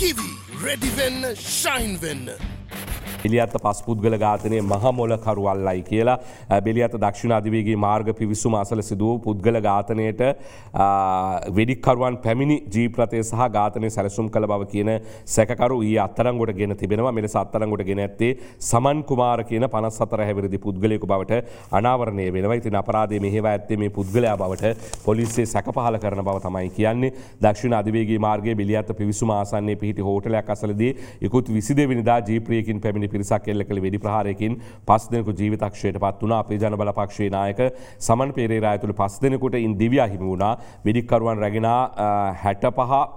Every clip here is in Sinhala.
කිවි රෙඩි වෙන්න ෂයින් වෙන්න. බෙලියත්ත පස් පුද්ගල ඝාතනයේ මහ මොළ කරුවල්ලයි කියලා බෙලියත්ත දක්ෂිණ අධිවේගී මාර්ග පිවිසුම අසල සිදු වූ පුද්ගල ඝාතනයට වෙඩික්කරුවන් පැමිණි ජීප් රථය සහ ඝාතනය සැලසුම් කළ බව කියන සැකකරු ඊයේ අත්අඩංගුවට ගෙන තිබෙනවා. මෙලෙස අත්අඩංගුවට ගෙන ඇත්තේ සමන් කුමාර කියන 54 හැවිරිදි පුද්ගලයෙකු බවට අනාවරණය වෙනවා. ඉතින් අපරාධයේ මෙහෙවා ඇත්තේ මේ පුද්ගලයා බවට පොලිසිය සැක පහල කරන බව තමයි කියන්නේ. දක්ෂිණ අධිවේගී මාර්ගයේ බෙලියත්ත පිවිසුම ආසන්නයේ පිහිටි හෝටලයක් අසලදී ඉකුත් 22 වෙනිදා ජීප් රථයකින් පැමිණි පිරිසක් එල්ල කළ වෙඩි ප්‍රහාරයකින් 5 දෙනෙකු ජීවිතක්ෂයට පත් වුණා. අපේ ජනබල පක්ෂයේ නායක සමන් පෙරේරා ඇතුළු 5 දෙනෙකුට ඉන් දිව්‍යා හිමි වුණා. වෙඩික්කරුවන් රැගෙන 65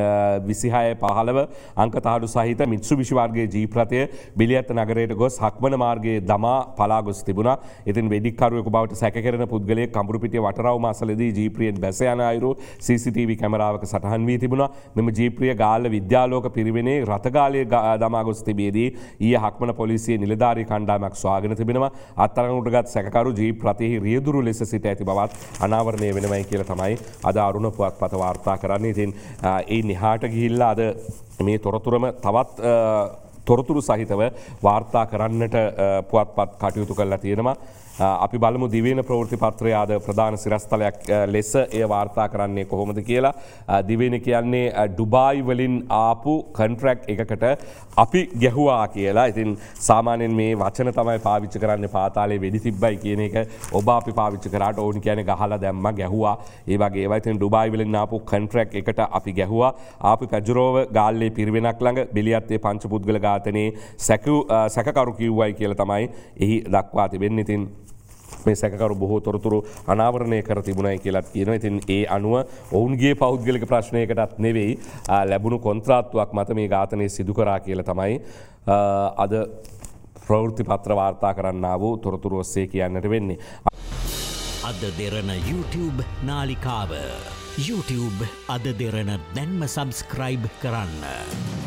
26/15 අංක තහඩු සහිත මිත්සුබිෂි වර්ගයේ ජීප් රථය බෙලියත්ත නගරයට ගොස් හක්මන මාර්ගයේ දමා පලා ගොස් තිබුණා. ඉතින් වෙඩික්කරුවෙකු බවට සැකකරන පුද්ගලයෙක් කඹුරුපිටිය වටරවුම අසලදී ජීප්‍රියෙන් බැස යන අයුරු CCTV කැමරාවක සටහන් වී තිබුණා. මෙම ජීප්‍රිය ගාල්ල විද්‍යාලෝක පිරිවෙනේ රථගාලයේ දමා ගොස් තිබියදී ඊයේ හක්මන පොලිසියේ නිලධාරී කණ්ඩායමක් සොයාගෙන තිබෙනවා. අත්අඩංගුවටගත් සැකකරු ජීප් රථයේ රියදුරු ලෙස සිට ඇති බවත් අනාවරණය වෙනවයි කියලා තමයි අද අරුණ පුවත්පත වාර්තා කරන්නේ. ඉතින් නිහාට ගිහිල්ලා අද මේ තොරතුරම තවත් තොරතුරු සහිතව වාර්තා කරන්නට පුවත්පත් කටයුතු කරලා තියෙනවා. අපි බලමු දිවයින ප්‍රවෘත්ති පත්‍රය ආද ප්‍රධාන සිරස්තලයක් ලෙස එය වාර්තා කරන්නේ කොහොමද කියලා. දිවයින කියන්නේ ඩුබායි වලින් ආපු කොන්ට්‍රැක්ට් එකකට අපි ගැහුවා කියලා. ඉතින් සාමාන්‍යයෙන් මේ වචන තමයි පාවිච්චි කරන්නේ පාතාලේ වෙඩි තිබ්බයි කියන එක ඔබ අපි පාවිච්චි කරාට ඕනි කියන්නේ ගහලා දැම්මා ගැහුවා. ඒ වගේ ඒවා. ඉතින් ඩුබායි වලින් ආපු කොන්ට්‍රැක්ට් එකට අපි ගැහුවා. ආපු පැජරෝව ගාල්ලේ පිරිවෙනක් ළඟ බෙලියත්තේ පංච පුද්ගල ඝාතනයේ සැකකරු කිව්වයි කියලා තමයි එහි දක්වා තිබෙන්නේ. ඉතින් මේ සැකකරු බොහෝ තොරතුරු අනාවරණය කර තිබුණයි කියලාත් කියනවා. ඉතින් ඒ අනුව ඔවුන්ගේ පෞද්ගලික ප්‍රශ්නයකටත් නෙවෙයි ලැබුණු කොන්ත්‍රාත්තුවක් මත මේ ඝාතනය සිදු කරා කියලා තමයි අද ප්‍රවෘත්ති පත්‍ර වාර්තා කරන්නා වූ තොරතුරු ඔස්සේ කියන්නට වෙන්නේ. අද දෙරන YouTube නාලිකාව YouTube අද දෙරන දැන්ම සබස්ක්‍රයිබ් කරන්න.